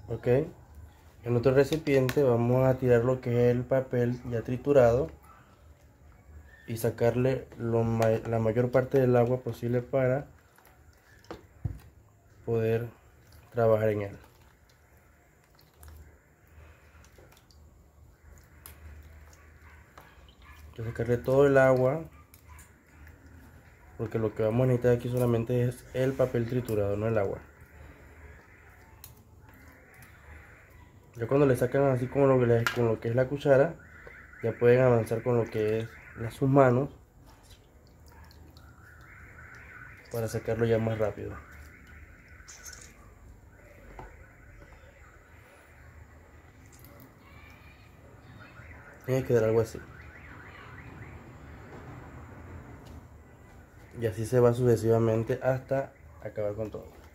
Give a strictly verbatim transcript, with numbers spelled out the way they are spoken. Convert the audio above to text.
Ok, en otro recipiente vamos a tirar lo que es el papel ya triturado y sacarle lo ma la mayor parte del agua posible para poder trabajar en él. Hay que sacarle todo el agua, porque lo que vamos a necesitar aquí solamente es el papel triturado, no el agua. Ya cuando le sacan así con lo que, le, con lo que es la cuchara, ya pueden avanzar con lo que es las, sus manos para sacarlo ya más rápido. Tiene que quedar algo así. Y así se va sucesivamente hasta acabar con todo.